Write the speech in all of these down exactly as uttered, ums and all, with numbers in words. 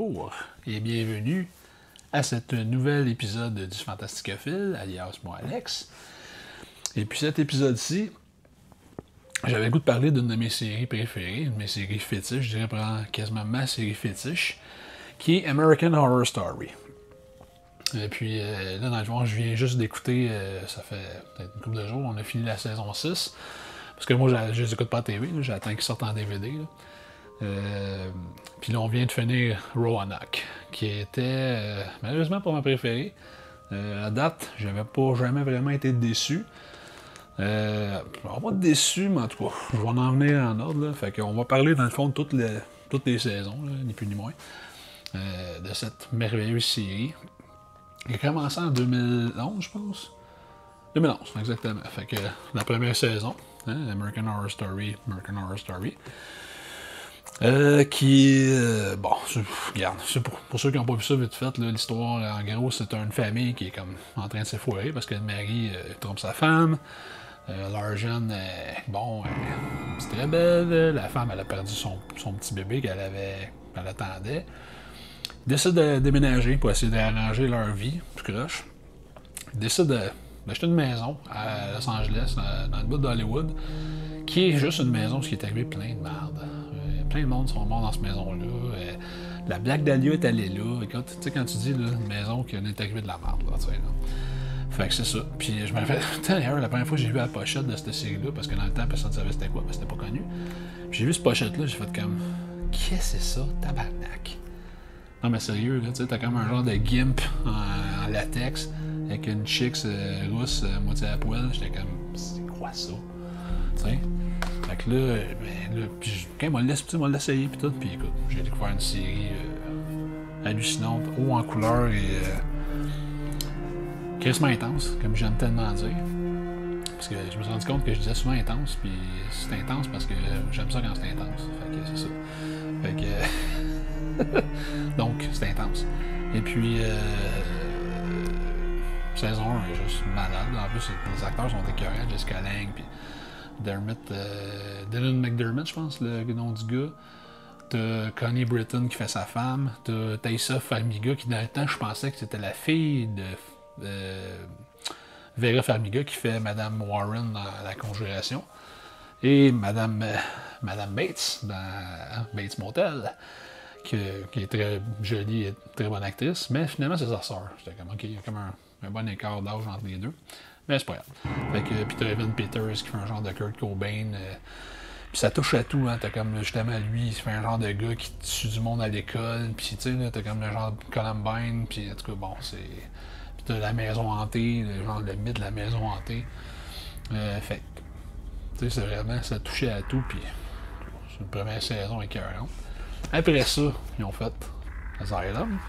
bonjour et bienvenue à cet nouvel épisode du Fantasticophile, alias moi Alex. Et puis cet épisode-ci, j'avais le goût de parler d'une de mes séries préférées, une de mes séries fétiches, je dirais quasiment ma série fétiche, qui est American Horror Story. Et puis euh, là, dans le fond, je viens juste d'écouter, euh, ça fait peut-être une couple de jours, on a fini la saison six. Parce que moi, je les écoute pas à T V, là, j'attends qu'ils sortent en D V D. Là. Euh, puis là, on vient de finir Roanoke, qui était euh, malheureusement pas ma préférée. Euh, à date, j'avais pas jamais vraiment été déçu. Euh, pas déçu, mais en tout cas, je vais en venir en ordre. Là. Fait qu'on va parler dans le fond de toutes les, toutes les saisons, là, ni plus ni moins, euh, de cette merveilleuse série. Il a commencé en deux mille onze, je pense. deux mille onze, exactement. Fait que la première saison, hein, American Horror Story, American Horror Story. Euh, qui euh, bon, regarde, c'est pour, pour ceux qui n'ont pas vu ça vite fait, là, l'histoire, en gros, c'est une famille qui est comme en train de s'effoirer parce que le mari euh, trompe sa femme. Euh, leur jeune, euh, bon, euh, c'est très belle. La femme, elle a perdu son, son petit bébé qu'elle avait, qu'elle attendait. Ils décident de déménager pour essayer d'arranger leur vie, plus croche. Ils décident de, d'acheter une maison à Los Angeles, dans, dans le bout d'Hollywood, qui est juste une maison, ce qui est arrivé plein de merde. Euh, plein de monde sont morts dans cette maison-là. Euh, la Black Dahlia est allée là. Écoute, tu sais, quand tu dis là, une maison qui est arrivée de la merde, là, tu sais, là. Fait que c'est ça. Puis je me rappelle, d'ailleurs, la première fois que j'ai vu la pochette de cette série-là, parce que dans le temps, personne ne savait c'était quoi, parce que c'était pas connu. Puis j'ai vu cette pochette-là, j'ai fait comme, qu'est-ce que c'est ça, tabarnak? Non, mais sérieux, là, tu sais, t'as comme un genre de gimp en, en latex, avec une chicks euh, rousse, euh, moitié à poil. J'étais comme, c'est quoi ça? Tu sais? Fait que là, ben, là pis quand il m'a laissé, m'a l'essayé pis tout, pis écoute, j'ai découvert une série euh, hallucinante, haut en couleur et euh, crissement intense, comme j'aime tellement dire. Parce que je me suis rendu compte que je disais souvent intense, pis c'est intense parce que j'aime ça quand c'est intense. Fait que c'est ça. Fait que... Donc, c'est intense. Et puis, euh, saison un est juste malade. En plus, les acteurs sont écœurants. Jessica Lange, puis Dermot, euh, Dylan McDermott, je pense, le nom du gars. T'as Connie Britton qui fait sa femme. T'as Taissa Farmiga, qui dans le temps, je pensais que c'était la fille de euh, Vera Farmiga, qui fait Madame Warren dans La Conjuration. Et Madame, euh, Madame Bates dans Bates Motel. Qui, qui est très jolie et très bonne actrice, mais finalement c'est sa sœur. J'étais comme, ok, il y a comme un, un bon écart d'âge entre les deux, mais c'est pas grave. Fait que, puis t'as Evan Peters qui fait un genre de Kurt Cobain, euh, puis ça touche à tout, hein. T'as comme justement lui, il fait un genre de gars qui tue du monde à l'école, puis tu sais, là, t'as comme le genre de Columbine, puis en tout cas, bon, c'est. Puis t'as la maison hantée, le genre le mythe de la maison hantée. Euh, fait tu sais, c'est vraiment, ça touchait à tout, puis c'est une première saison écœurante. Après ça, ils ont fait Asylum.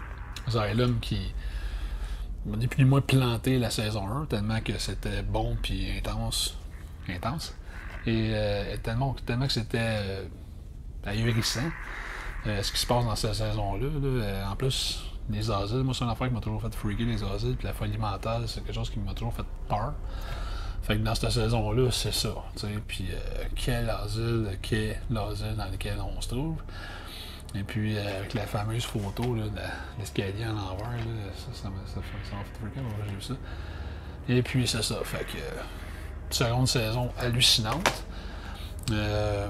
Asylum qui n'est plus ni moins planté la saison un, tellement que c'était bon puis intense. Intense. Et euh, tellement, tellement que c'était euh, ahurissant euh, ce qui se passe dans cette saison-là. Là. Euh, en plus, les asiles, moi c'est une affaire qui m'a toujours fait freaker, les asiles, puis la folie mentale, c'est quelque chose qui m'a toujours fait peur. Fait que dans cette saison-là, c'est ça. Puis euh, quel asile, quel asile dans lequel on se trouve. Et puis euh, avec la fameuse photo là, de l'escalier en l'envers, là, ça, ça m'a ça, ça m'a fait freaker, j'ai vu ça. Et puis c'est ça. Fait que euh, seconde saison hallucinante. Euh,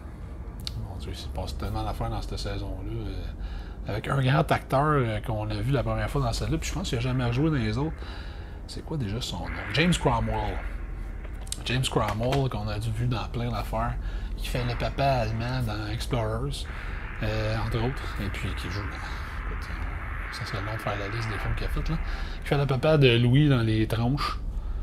mon Dieu, il s'est passé tellement d'affaires dans cette saison-là. Euh, avec un grand acteur euh, qu'on a vu la première fois dans celle-là, puis je pense qu'il n'a jamais rejoué dans les autres. C'est quoi déjà son nom? James Cromwell. James Cromwell, qu'on a vu dans plein d'affaires, qui fait le papa allemand dans Explorers, euh, entre autres, et puis qui joue dans... Écoute, ça serait long de faire la liste des films qu'il a fait, là. Qui fait le papa de Louis dans Les Tronches.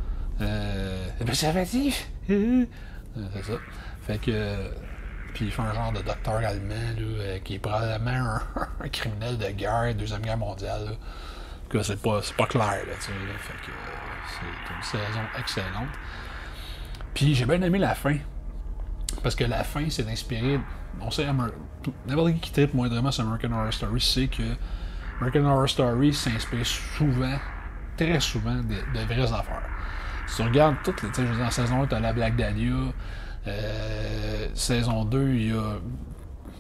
Euh... Préservatif! C'est ça. Fait que... Puis il fait un genre de docteur allemand, là, euh, qui est probablement un, un criminel de guerre, Deuxième Guerre mondiale, là. Que c'est pas, c'est pas clair, là, tu sais, là. Fait que euh, c'est une saison excellente. Puis j'ai bien aimé la fin. Parce que la fin, c'est d'inspirer. On sait, n'importe qui qui tripe moindrement sur American Horror Story sait que American Horror Story s'inspire souvent, très souvent, de, de vraies affaires. Si tu regardes toutes les. Tu sais, je veux dire, en saison un, tu as la Black Dahlia. Euh, saison deux, il y a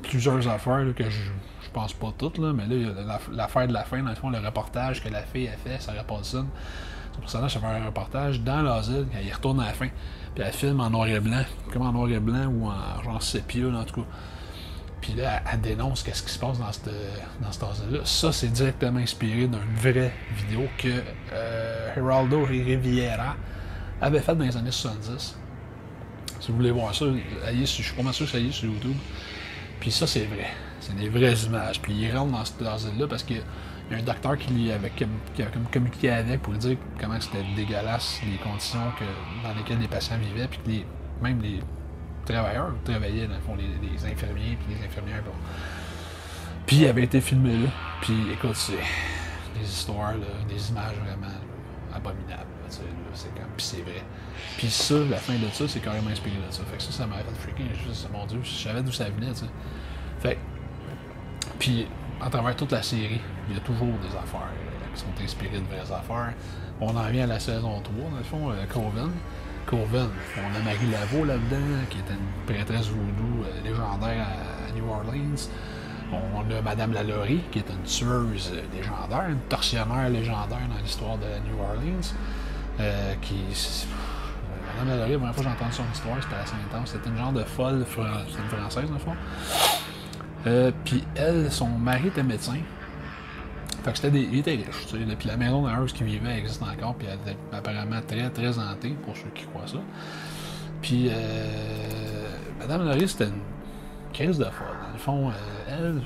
plusieurs affaires là, que je, je pense pas toutes, là, mais là, il y a l'affaire de la fin, dans le fond, le reportage que la fille a fait, Sarah Paulson. Son personnage a fait un reportage dans l'asile, quand il retourne à la fin. Puis elle filme en noir et blanc, comme en noir et blanc ou en genre sépia, là, en tout cas. Puis là, elle, elle dénonce qu'est-ce qui se passe dans cette, dans cet asile-là. Ça, c'est directement inspiré d'une vraie vidéo que euh, Geraldo Rivera avait faite dans les années soixante-dix. Si vous voulez voir ça, allez, je suis pas mal sûr que ça y est sur YouTube. Puis ça, c'est vrai. C'est des vraies images. Puis il rentre dans cet asile-là parce qu'il y a un docteur qui, lui avait, qui a comme communiqué avec pour lui dire comment c'était dégueulasse les conditions que, dans lesquelles les patients vivaient, puis que les, même les travailleurs travaillaient, dans le fond, les, les infirmiers, puis les infirmières. Bon. Puis il avait été filmé là. Puis écoute, c'est des histoires, là, des images vraiment là, abominables. Là, c'est comme, puis c'est vrai. Puis ça, la fin de ça, c'est carrément inspiré de ça. Fait que ça, ça m'a fait freaking. Juste, mon Dieu, je savais d'où ça venait, tu sais. Fait puis à travers toute la série, il y a toujours des affaires euh, qui sont inspirées de vraies affaires. On en vient à la saison trois, dans le fond, euh, Coven. Coven, on a Marie Laveau là-dedans, qui était une prêtresse voodoo euh, légendaire à, à New Orleans. On a Madame Lalaurie, qui est une tueuse euh, légendaire, une tortionnaire légendaire dans l'histoire de New Orleans. Euh, qui. Euh, Madame Lalaurie, la première fois que j'ai entendu son histoire, c'était assez intense. C'était une genre de folle, c'était une française, dans le fond. Euh, puis elle, son mari était médecin. Fait que c'était des. Il était riche, tu sais. Puis la maison dans qui vivait existe encore, puis elle était apparemment très, très hantée, pour ceux qui croient ça. Puis, euh, Madame Laurie, c'était une crise de folle. Dans le fond, euh, elle,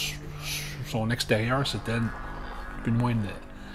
son extérieur, c'était plus ou moins une,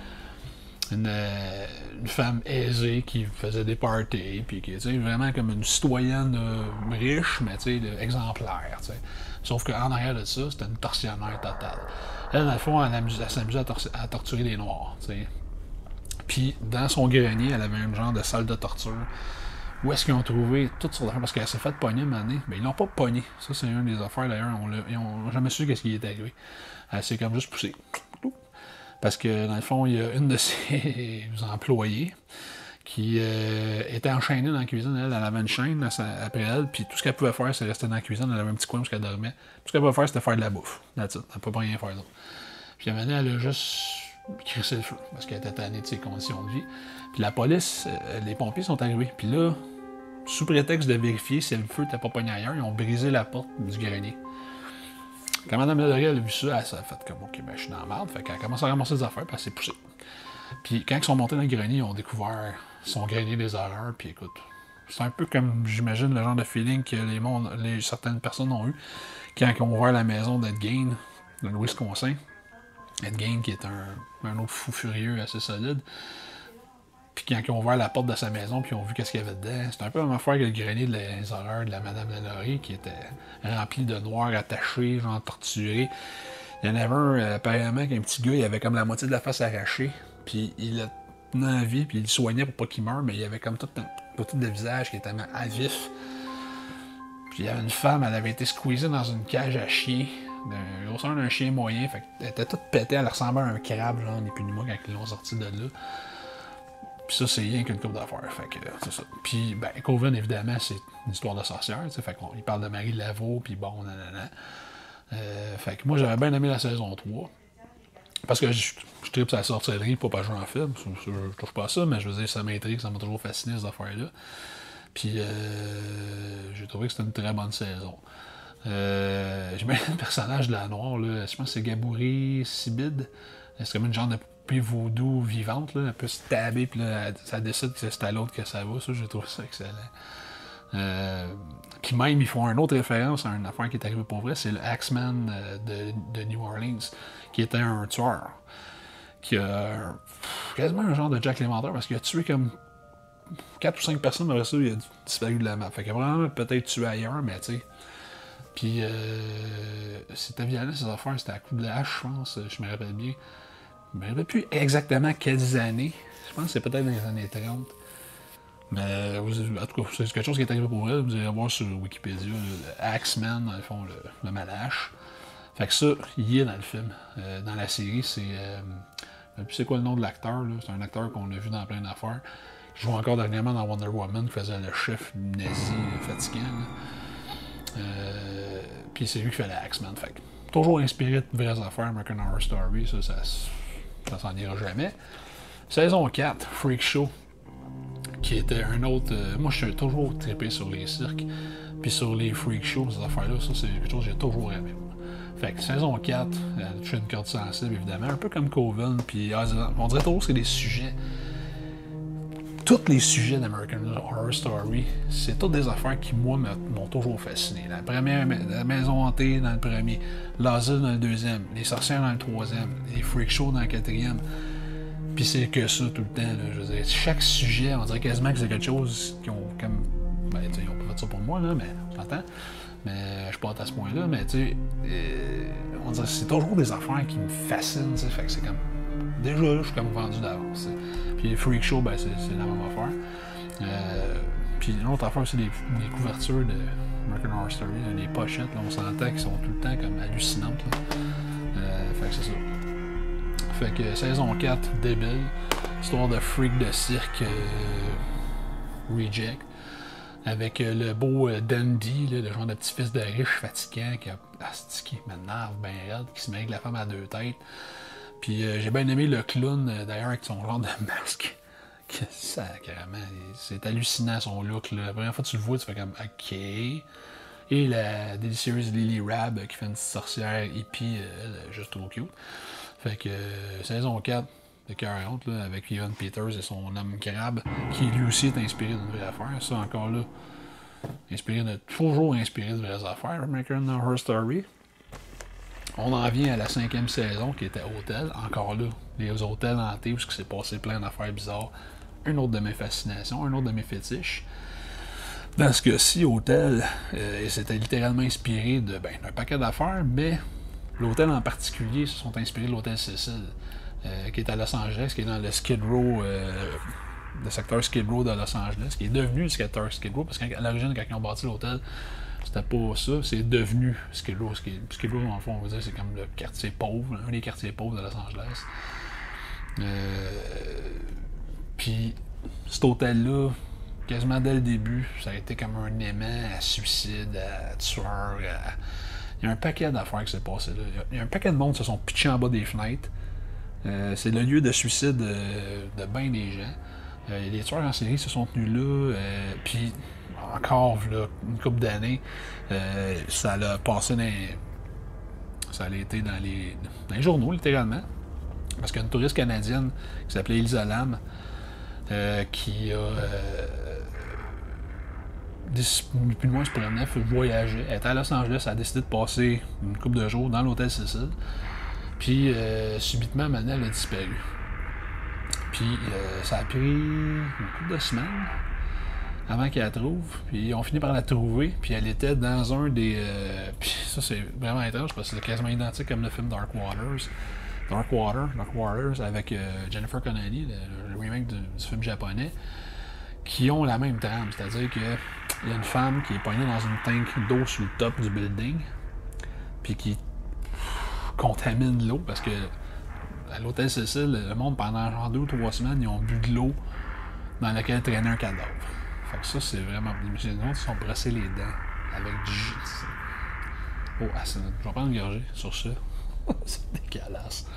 une, une femme aisée qui faisait des parties, puis qui était vraiment comme une citoyenne euh, riche, mais tu sais, exemplaire, tu sais. Sauf qu'en arrière de ça, c'était une tortionnaire totale. Elle, dans le fond, elle, elle s'amusait à, tor à torturer les Noirs, tu sais. Puis, dans son grenier, elle avait un genre de salle de torture. Où est-ce qu'ils ont trouvé toutes sortes d'affaires? Parce qu'elle s'est fait pogner une année. Mais ils l'ont pas pogné. Ça, c'est une des affaires, d'ailleurs. Ils n'ont jamais su qu'est-ce qui est arrivé. Elle s'est comme juste poussée. Parce que, dans le fond, il y a une de ses employés qui euh, était enchaînée dans la cuisine. Elle, elle avait une chaîne après elle, puis tout ce qu'elle pouvait faire, c'est rester dans la cuisine. Elle avait un petit coin où elle dormait. Tout ce qu'elle pouvait faire, c'était faire de la bouffe. That's it. Elle ne pouvait pas rien faire d'autre. Puis à un moment donné, elle a juste crissé le feu, parce qu'elle était tannée de ses conditions de vie. Puis la police, euh, les pompiers sont arrivés. Puis là, sous prétexte de vérifier si le feu n'était pas pogné ailleurs, ils ont brisé la porte du grenier. Quand Mme Lalaurie a vu ça, elle s'est fait comme, OK, ben je suis dans la merde. Fait qu'elle a commencé à ramasser des affaires, puis elle s'est poussée. Puis quand ils sont montés dans le grenier, ils ont découvert son grenier des horreurs, puis écoute, c'est un peu comme, j'imagine, le genre de feeling que les mondes, les, certaines personnes ont eu quand ils ont ouvert la maison d'Ed Gein, dans le Wisconsin. Ed Gein, qui est un, un autre fou furieux assez solide. Puis quand ils ont ouvert la porte de sa maison, puis ils ont vu qu'est-ce qu'il y avait dedans, c'était un peu la même affaire que le grenier des horreurs de la Madame Lalaurie, qui était rempli de noirs attachés, genre torturés. Il y en avait un, euh, apparemment, qu'un petit gars, il avait comme la moitié de la face arrachée, puis il le tenait en vie, puis il le soignait pour pas qu'il meure, mais il y avait comme tout un petit de visage qui était à vif. Puis il y avait une femme, elle avait été squeezée dans une cage à chiens, d'un grosseur d'un chien moyen, fait qu'elle était toute pétée, elle ressemblait à un crabe, genre, ni plus ni moins, quand ils l'ont sorti de là. Puis ça, c'est rien qu'une couple d'affaires, fait que c'est ça. Puis, ben, Coven, évidemment, c'est une histoire de sorcière, tu sais, fait qu'on parle de Marie Laveau, puis bon, nanana. Euh, fait que moi, j'avais bien aimé la saison trois. Parce que je, je tripe sur la sorcellerie, pas pas jouer en film. Je, je, je touche pas à ça, mais je veux dire, ça m'intrigue, ça m'a toujours fasciné, ces affaires-là. Puis, euh, j'ai trouvé que c'était une très bonne saison. Euh, j'ai bien le personnage de la noire, là. Je pense que c'est Gabouri Sibide. C'est comme une genre de poupée vaudou vivante, là. Elle peut se taber, puis là, ça décide que c'est à l'autre que ça va. Ça, j'ai trouvé ça excellent. Euh, puis même, ils font une autre référence à une affaire qui est arrivée pour vrai, c'est le Axeman de, de New Orleans, qui était un tueur, qui a quasiment un genre de Jack l'Éventreur, parce qu'il a tué comme quatre ou cinq personnes, mais après ça, il a disparu de la map. Fait qu'il a vraiment peut-être tué ailleurs, mais tu sais. Puis euh, c'était violent, ces affaires, c'était à coup de hache, je pense, je me rappelle bien. Je me rappelle plus exactement quelles années, je pense que c'est peut-être dans les années trente. Mais en tout cas, c'est quelque chose qui est arrivé pour elle. Vous allez voir sur Wikipédia, le Axeman, dans le fond, le, le Malache. Fait que ça, il est dans le film. Euh, dans la série, c'est. Euh, puis c'est quoi le nom de l'acteur? C'est un acteur qu'on a vu dans plein d'affaires. Il joue encore dernièrement dans Wonder Woman, qui faisait le chef nazi fatigant. Là. Euh, puis c'est lui qui fait la X-Men. Fait que, toujours inspiré de vraies affaires, American Horror Story, ça, ça, ça s'en ira jamais. Saison quatre, Freak Show, qui était un autre. Euh, moi, je suis toujours trippé sur les cirques, puis sur les Freak Shows, ces affaires-là, ça, c'est quelque chose que j'ai toujours aimé. Fait que saison quatre, elle a touché une corde sensible, évidemment, un peu comme Coven, puis on dirait toujours que c'est des sujets. Tous les sujets d'American Horror Story, c'est toutes des affaires qui, moi, m'ont toujours fasciné. La première, la maison hantée dans le premier, l'asile dans le deuxième, les sorcières dans le troisième, les freak shows dans le quatrième. Puis c'est que ça tout le temps. Là, je veux dire, chaque sujet, on dirait quasiment que c'est quelque chose qui ont comme. Ben, tu sais, ils ont pas fait ça pour moi, là, mais on s'entend. Mais je suis pas à ce point-là, mais tu sais, euh, on dirait que c'est toujours des affaires qui me fascinent, tu sais. Fait que c'est comme. Déjà là, je suis comme vendu d'avance. Puis les freak show, ben c'est la même affaire. Euh, puis une autre affaire, c'est les, les couvertures de American Horror Story, là, les pochettes, là, on s'entend qu'ils sont tout le temps comme hallucinantes. Euh, fait que c'est ça. Fait que saison quatre, débile. Histoire de freak de cirque euh, reject. Avec euh, le beau euh, Dandy, là, le genre de petit-fils de riche fatigant qui a ah, qui m'énerve ben raide, qui se met avec la femme à deux têtes. Puis euh, j'ai bien aimé le clown, euh, d'ailleurs, avec son genre de masque. Ça, carrément, c'est hallucinant son look. Là. La première fois que tu le vois, tu fais comme OK. Et la délicieuse Lily Rab qui fait une petite sorcière hippie, euh, juste trop cute. Fait que euh, saison quatre de quarante, là, avec Evan Peters et son homme crabe, qui lui aussi est inspiré d'une vraie affaire. Ça, encore là, inspiré de, toujours inspiré de vraies affaires, American Horror Story. On en vient à la cinquième saison qui était Hôtel. Encore là, les hôtels hantés où il s'est passé plein d'affaires bizarres. Un autre de mes fascinations, un autre de mes fétiches. Dans ce cas-ci, Hôtel, euh, c'était littéralement inspiré de, ben, d'un paquet d'affaires, mais l'hôtel en particulier se sont inspirés de l'hôtel Cecil, euh, qui est à Los Angeles, qui est dans le Skid Row, euh, le secteur Skid Row de Los Angeles, qui est devenu le secteur Skid Row, parce qu'à l'origine, quand ils ont bâti l'hôtel, c'était pas ça, c'est devenu Skid Row. Skid Row, dans le fond, on va dire, c'est comme le quartier pauvre, un des quartiers pauvres de Los Angeles. Euh, Puis, cet hôtel-là, quasiment dès le début, ça a été comme un aimant à suicide, à tueur, à... Il y a un paquet d'affaires qui s'est passé là. Il y a un paquet de monde qui se sont pitchés en bas des fenêtres. Euh, c'est le lieu de suicide de, de bien des gens. Euh, les tueurs en série se sont tenus là. Euh, Puis, encore là, une couple d'années, euh, ça a passé dans. Ça a été dans les, dans les journaux, littéralement. Parce qu'il y a une touriste canadienne qui s'appelait Elisa Lam, euh, qui a. Euh, depuis le mois, elle se promenait, elle voyageait. Elle était à Los Angeles, elle a décidé de passer une couple de jours dans l'hôtel Cecil. Puis, euh, subitement, maintenant, elle a disparu. Puis, euh, ça a pris une couple de semaines avant qu'elle la trouve. Puis, on finit par la trouver. Puis, elle était dans un des. Euh, puis, ça, c'est vraiment étrange parce que c'est quasiment identique comme le film Dark Waters. Dark Water, Dark Waters avec euh, Jennifer Connelly, le, le remake du, du film japonais, qui ont la même trame. C'est-à-dire qu'il y a une femme qui est poignée dans une tank d'eau sur le top du building, puis qui contamine l'eau parce que à l'hôtel Cecil, le monde, pendant genre deux ou trois semaines, ils ont bu de l'eau dans laquelle traînait un cadavre. Fait que ça, c'est vraiment. Les gens se sont brossés les dents avec du jus. Oh, ah, je vais prendre une gorgée sur ça. C'est dégueulasse.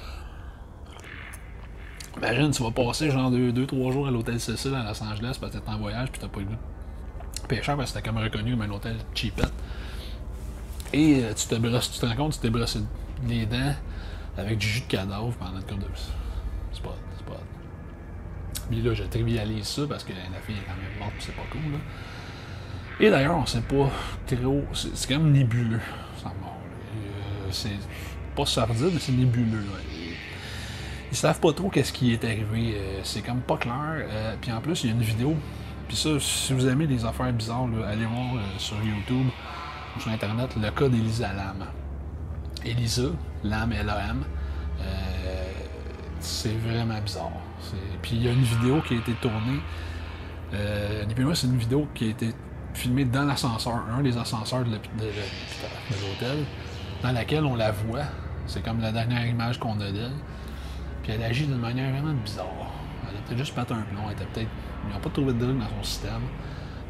Imagine, tu vas passer genre deux trois jours à l'hôtel Cecil à Los Angeles parce que t'es en voyage puis t'as pas eu de pêcheur parce que c'était comme reconnu comme un hôtel cheapette. Et euh, tu te brosses, tu te rends compte, tu t'es brossé les dents avec du jus de cadavre pendant une couple de. C'est pas. C'est pas. Puis là, je trivialise ça parce que la fille est quand même morte, c'est pas cool, là. Et d'ailleurs, on sait pas trop. C'est, c'est quand même nébuleux, sa mort. Euh, c'est pas sordide, mais c'est nébuleux, là. Ils, ils savent pas trop qu'est-ce qui est arrivé. Euh, c'est comme pas clair. Euh, puis en plus, il y a une vidéo. Puis ça, si vous aimez les affaires bizarres, là, allez voir euh, sur YouTube ou sur Internet le cas d'Elisa Lam. Elisa, Lam, L A M. Euh, c'est vraiment bizarre. C'est... Puis il y a une vidéo qui a été tournée. Euh, ni plus ni moins, c'est une vidéo qui a été filmée dans l'ascenseur, un des ascenseurs de, l'hôpital, de, de, de l'hôtel, dans laquelle on la voit. C'est comme la dernière image qu'on a d'elle. Puis elle agit d'une manière vraiment bizarre. Elle a peut-être juste pété un plomb. Elle était peut-être. Ils n'ont pas trouvé de drogue dans son système.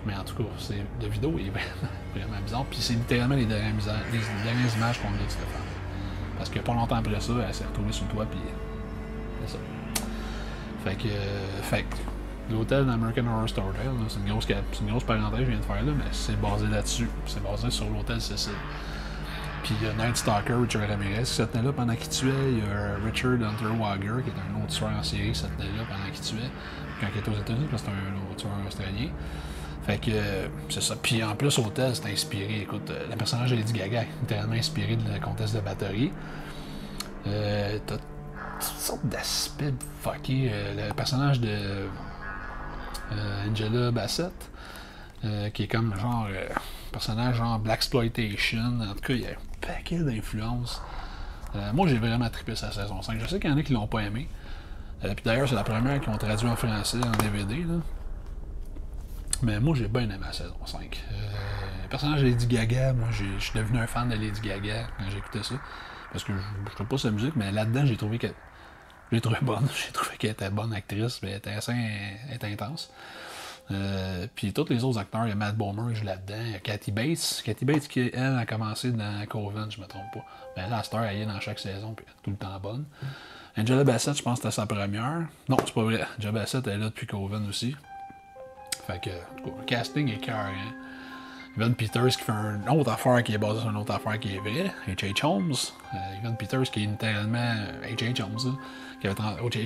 Mais en tout cas, c'est, la vidéo est vraiment, vraiment bizarre. Puis c'est littéralement les dernières, les dernières images qu'on a de cette femme. Parce que pas longtemps après ça, elle s'est retrouvée sur le toit, puis c'est ça. Fait que, euh, fait que l'hôtel d'American Horror Story, c'est une grosse, c'est une grosse parenthèse que je viens de faire là, mais c'est basé là-dessus. C'est basé sur l'hôtel Cecil. Puis il y a Night Stalker, Richard Ramirez, qui se tenait là pendant qu'il tuait. Il y a Richard Hunter Wager, qui est un autre tueur en série, qui se tenait là pendant qu'il tuait. Quand il était aux États-Unis, parce que c'est un autre tueur australien. Fait que, euh, c'est ça. Puis en plus, l'hôtel, c'est inspiré. Écoute, euh, le personnage de Lady Gaga est littéralement inspiré de la comtesse de Bathory. Euh, t'as toutes sortes d'aspects fuckés. Euh, le personnage de euh, Angela Bassett, euh, qui est comme genre euh, personnage genre Blaxploitation. En tout cas, il y a un paquet d'influences. Euh, moi, j'ai vraiment trippé sa saison cinq. Je sais qu'il y en a qui l'ont pas aimé. Euh, Puis d'ailleurs, c'est la première qu'ils ont traduit en français en D V D. Là. Mais moi, j'ai bien aimé la saison cinq. Euh, le personnage de Lady Gaga, moi, je suis devenu un fan de Lady Gaga quand j'ai écouté ça. Parce que je ne trouve pas sa musique, mais là-dedans, j'ai trouvé qu'elle j'ai trouvé bonne. J'ai trouvé qu'elle était bonne actrice, mais elle était assez elle était intense. Euh, puis tous les autres acteurs, il y a Matt Bomer qui joue là-dedans, il y a Kathy Bates. Kathy Bates qui, elle, a commencé dans Coven, je me trompe pas. Mais là, la star, elle est dans chaque saison, puis tout le temps bonne. Angela Bassett, je pense que c'était sa première. Non, c'est pas vrai. Angela Bassett, elle est là depuis Coven aussi. Fait que, en tout cas, le casting est cœur, hein. Evan Peters qui fait une autre affaire qui est basée sur une autre affaire qui est vraie. H H. Holmes. Euh, Evan Peters qui est littéralement H H. Holmes, là, qui avait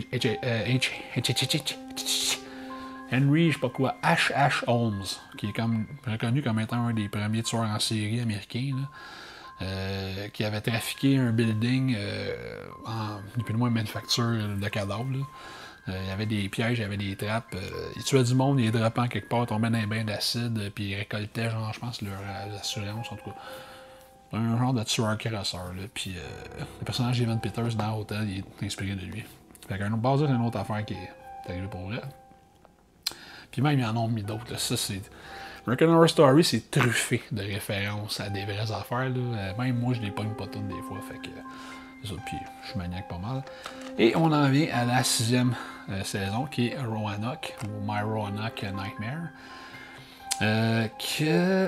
H Henry, je sais pas quoi, H H. Holmes, qui est comme reconnu comme étant un des premiers tueurs en série américains, là, euh, qui avait trafiqué un building euh, en, depuis le moins, manufacture de cadavres, là. Euh, il y avait des pièges, il y avait des trappes. Euh, il tuait du monde, il les drapait en quelque part, tombait dans un bain d'acide, euh, puis il récoltait, genre, je pense, leur euh, assurance, en tout cas. Un genre de tueur caresseur, là. Puis euh, le personnage d'Evan Peters dans l'hôtel, il est inspiré de lui. Fait qu'un autre base, c'est une autre affaire qui est arrivée pour vrai. Puis même, il y en a mis d'autres, là. Ça, c'est. American Horror Story, c'est truffé de références à des vraies affaires, là. Euh, même moi, je les pogne pas toutes des fois, fait que. C'est ça, puis je suis maniaque pas mal. Et on en vient à la sixième euh, saison, qui est Roanoke, ou My Roanoke Nightmare. Euh, que...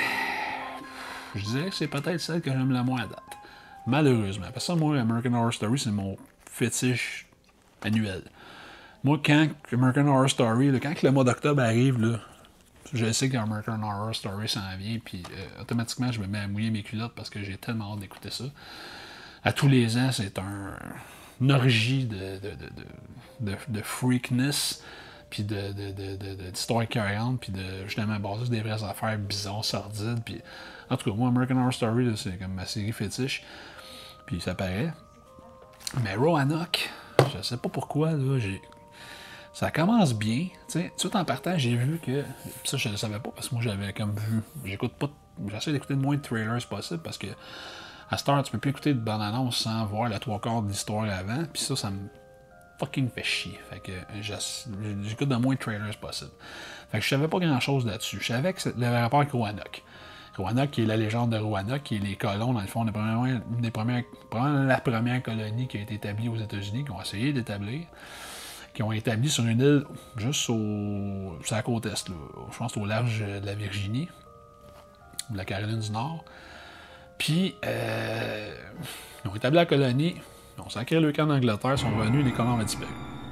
Je dirais que c'est peut-être celle que j'aime la moins à date. Malheureusement. Parce que moi, American Horror Story, c'est mon fétiche annuel. Moi, quand American Horror Story, là, quand le mois d'octobre arrive, là, je sais qu'American Horror Story s'en vient, puis euh, automatiquement, je me mets à mouiller mes culottes parce que j'ai tellement hâte d'écouter ça. À tous les ans, c'est un, une orgie de, de, de, de, de freakness, puis de, de, de, de, d'histoires écœurantes, puis de justement basées sur des vraies affaires bizarres, sordides. Puis, en tout cas, moi, American Horror Story, là, c'est comme ma série fétiche, puis ça paraît. Mais Roanoke, je sais pas pourquoi, là, j'ai... ça commence bien. Tu sais, tout en partant, j'ai vu que. Ça, je ne le savais pas, parce que moi, j'avais comme vu. J'écoute pas. J'essaie d'écouter le moins de trailers possible, parce que. À cette heure, tu peux plus écouter de bande-annonce sans voir la trois quarts de l'histoire avant, puis ça, ça me fucking fait chier. Fait que j'écoute le moins de trailers possible. Fait que je savais pas grand-chose là-dessus. Je savais que c'était le rapport avec Roanoke. Roanoke, qui est la légende de Roanoke, qui est les colons, dans le fond, des premières, des premières, probablement la première colonie qui a été établie aux États-Unis, qui ont essayé d'établir, qui ont établi sur une île juste au, sur la côte est, là, je pense au large de la Virginie, de la Caroline du Nord. Puis, euh, ils ont établi la colonie, ils ont sacré le camp d'Angleterre, ils sont revenus, les colons ont disparu.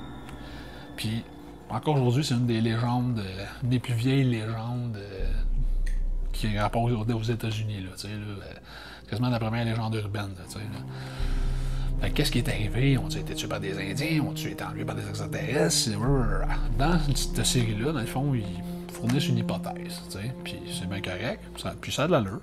Puis, encore aujourd'hui, c'est une des légendes, une des plus vieilles légendes euh, qui rapporte aux États-Unis, là, tu sais, là, quasiment la première légende urbaine, tu sais, là. Fait qu'est-ce qui est arrivé? On a été tués par des Indiens, on a été enlevés par des extraterrestres. Dans cette série-là, dans le fond, ils fournissent une hypothèse, tu sais, puis c'est bien correct, ça, puis ça a de l'allure.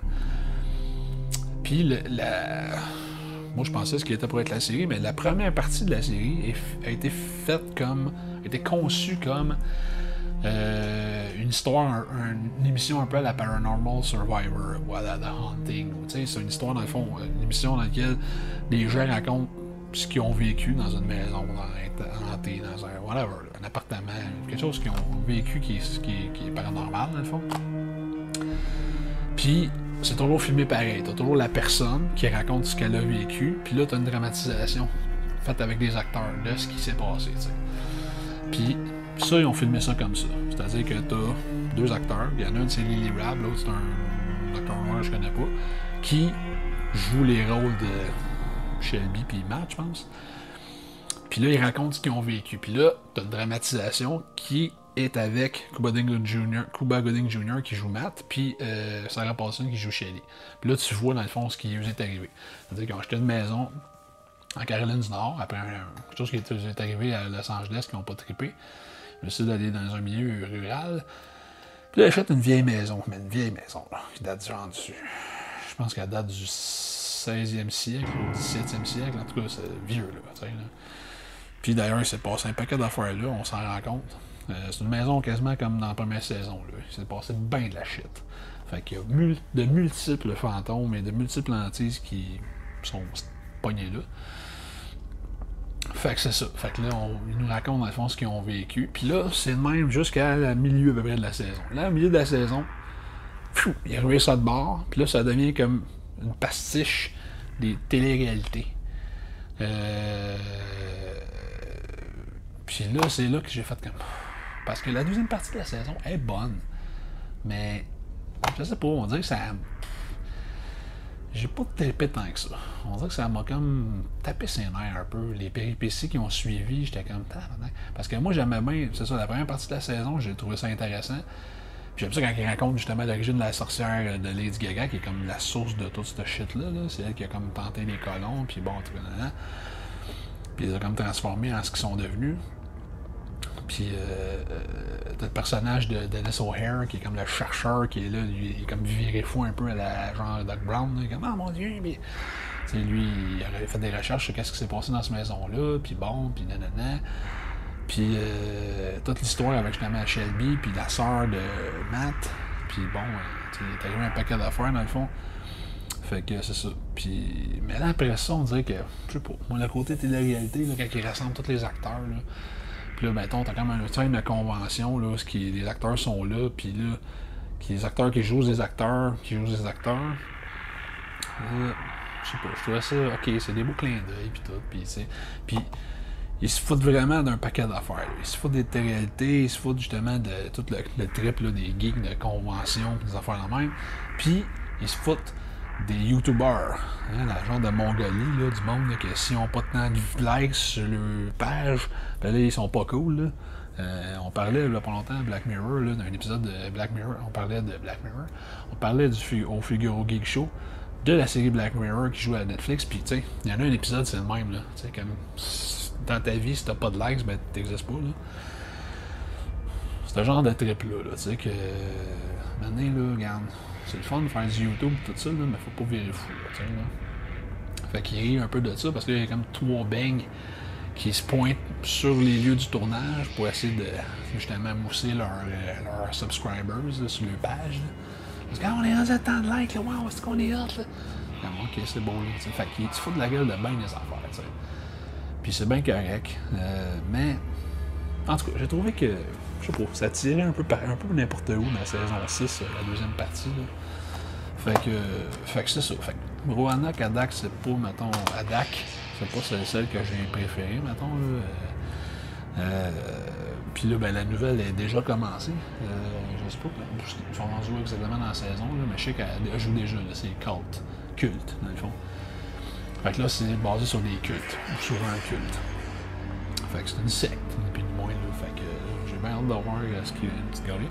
Puis, le, la... moi, je pensais ce qui était pour être la série, mais la première partie de la série est, a été faite comme, a été conçue comme euh, une histoire, un, une émission un peu à la Paranormal Survivor, ou à la The Haunting. Tu sais, c'est une histoire, dans le fond, une émission dans laquelle les gens racontent ce qu'ils ont vécu dans une maison, dans hantée, dans un whatever, là, un appartement, quelque chose qu'ils ont vécu qui est, qui est, qui est paranormal, dans le fond. Puis, c'est toujours filmé pareil. T'as toujours la personne qui raconte ce qu'elle a vécu, puis là, t'as une dramatisation faite avec des acteurs de ce qui s'est passé, t'sais. Puis ça, ils ont filmé ça comme ça. C'est-à-dire que t'as deux acteurs. Il y en a un, c'est Lily Rabe, l'autre, c'est un acteur noir que je connais pas, qui joue les rôles de Shelby puis Matt, je pense. Puis là, ils racontent ce qu'ils ont vécu. Puis là, t'as une dramatisation qui est avec Cuba Gooding Junior, Cuba Gooding Junior qui joue Matt, puis euh, Sarah Paulson qui joue Shelly. Puis là, tu vois, dans le fond, ce qui lui est arrivé. C'est-à-dire qu'ils ont acheté une maison en Caroline du Nord, après un, quelque chose qui est, est arrivé à Los Angeles, qui n'ont pas trippé. Ils ont décidé d'aller dans un milieu rural. Puis là, ils ont fait une vieille maison, mais une vieille maison, là, qui date genre du... Je pense qu'elle date du seizième siècle ou du dix-septième siècle, en tout cas, c'est vieux, là, tu sais, là. Puis d'ailleurs, il s'est passé un paquet d'affaires là, on s'en rend compte. Euh, c'est une maison quasiment comme dans la première saison, là. Il s'est passé bien de la shit. Fait qu'il y a mul- de multiples fantômes et de multiples hantises qui sont pognés là. Fait que c'est ça. Fait que là, on, ils nous racontent dans le fond ce qu'ils ont vécu. Puis là, c'est le même jusqu'à la milieu à peu près de la saison. Là, au milieu de la saison, pfiou, il est arrivé ça de bord. Puis là, ça devient comme une pastiche des téléréalités. Euh... Puis là, c'est là que j'ai fait comme... Parce que la deuxième partie de la saison est bonne. Mais, je sais pas, on dirait que ça... J'ai pas tapé tant que ça. On dirait que ça m'a comme tapé ses nerfs un peu. Les péripéties qui ont suivi, j'étais comme... Parce que moi, j'aimais bien... C'est ça, la première partie de la saison, j'ai trouvé ça intéressant. Puis j'aime ça quand ils racontent justement l'origine de la sorcière de Lady Gaga, qui est comme la source de tout ce shit-là. Là. C'est elle qui a comme tenté les colons, puis bon, tout ça. Puis ils ont comme transformé en ce qu'ils sont devenus. Puis euh, t'as le personnage de Dennis O'Hare qui est comme le chercheur qui est là, lui, il est comme viré fou un peu à la genre Doc Brown. Là, il est comme, ah mon Dieu, mais. T'sais, lui, il aurait fait des recherches sur qu'est-ce qui s'est passé dans cette maison-là, puis bon, puis nanana. Puis euh, toute l'histoire avec justement Shelby, puis la sœur de Matt. Puis bon, euh, il est arrivé un paquet d'affaires dans le fond. Fait que c'est ça. Puis, mais là, après ça, on dirait que, je sais pas, moi, le côté télé-réalité, là, quand ils rassemblent tous les acteurs, là. Puis là, mettons, t'as comme une scène de convention, là, où qui, les acteurs sont là, puis là, qui, les acteurs qui jouent des acteurs, qui jouent des acteurs. Là, je sais pas, je trouvais ça, ok, c'est des beaux clins d'œil, puis tout, puis tu sais. Puis, ils se foutent vraiment d'un paquet d'affaires, là. Ils se foutent des réalités, ils se foutent justement de tout le, le trip, là, des geeks de convention, des affaires de même. Puis, ils se foutent des youtubeurs, hein, la genre de Mongolie, là, du monde, là, que s'ils n'ont pas tant de likes sur leur page, ben là, ils sont pas cool, là. Euh, on parlait, là, pas longtemps, Black Mirror, là, d'un épisode de Black Mirror, on parlait de Black Mirror, on parlait du au Figaro Geek Show, de la série Black Mirror qui joue à Netflix, puis tu sais, il y en a un épisode, c'est le même, là, tu sais, comme, dans ta vie, si t'as pas de likes, ben t'existes pas, là. C'est un genre de trip-là, là, tu sais, que, maintenant, là, regarde, c'est le fun de faire du YouTube et tout ça, là, mais faut pas virer fou, là, tu sais, là. Fait qu'il rit un peu de ça, parce qu'il y a comme trois bangs qui se pointent sur les lieux du tournage pour essayer de, justement, mousser leurs leur subscribers, là, sur leur page, là. Parce que, ah, on est rendu à tant de likes, là, wow, est-ce qu'on est hot, là? Ah, ok, c'est beau, là, tu sais. Fait qu'ils se foutent de la gueule de bien des affaires, tu sais. Puis c'est bien correct, euh, mais, en tout cas, j'ai trouvé que, je sais pas, ça tirait un peu, par, un peu n'importe où dans la saison six, la deuxième partie, là. Fait que, fait que c'est ça. Fait que Roanoke, Adak, c'est pas, mettons, Adak, c'est pas celle que j'ai préférée, mettons, là. Euh, Puis là, ben, la nouvelle est déjà commencée. Euh, je sais pas, ils sont rendus exactement dans la saison, là, mais je sais qu'elle joue déjà, là, c'est culte, culte, dans le fond. Fait que là, c'est basé sur des cultes, ou sur un culte. Fait que c'est une secte, ni plus ni moins, là. Fait que euh, j'ai bien hâte de voir euh, ce qu'il y a une petite gorille.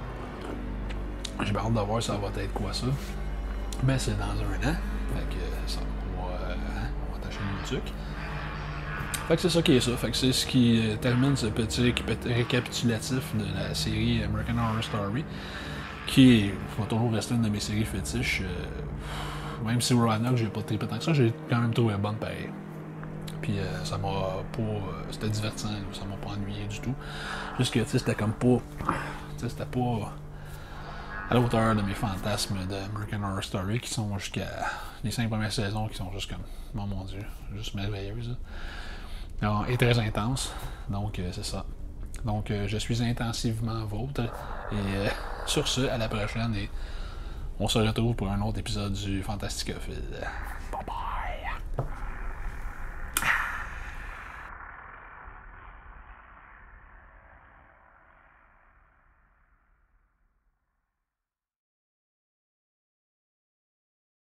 J'ai bien hâte de voir ça va être quoi ça. Mais c'est dans un an. Fait que ça, on va, euh, on va attacher le truc. Fait que c'est ça qui est ça. Fait que c'est ce qui euh, termine ce petit récapitulatif de la série American Horror Story. Qui est, va toujours rester une de mes séries fétiches. Euh, même si Roanoke, j'ai pas trippé tant que ça, j'ai quand même trouvé bonne pareil. Puis euh, ça m'a pas. Euh, c'était divertissant, là, ça m'a pas ennuyé du tout. Juste que, tu sais, c'était comme pas. Tu sais, c'était pas à la hauteur de mes fantasmes de American Horror Story qui sont jusqu'à les cinq premières saisons qui sont juste comme, oh mon Dieu, juste merveilleuses. Alors, et très intense. Donc, euh, c'est ça. Donc, euh, je suis intensivement vôtre. Et euh, sur ce, à la prochaine. Et on se retrouve pour un autre épisode du Fantasticophile. Bye bye.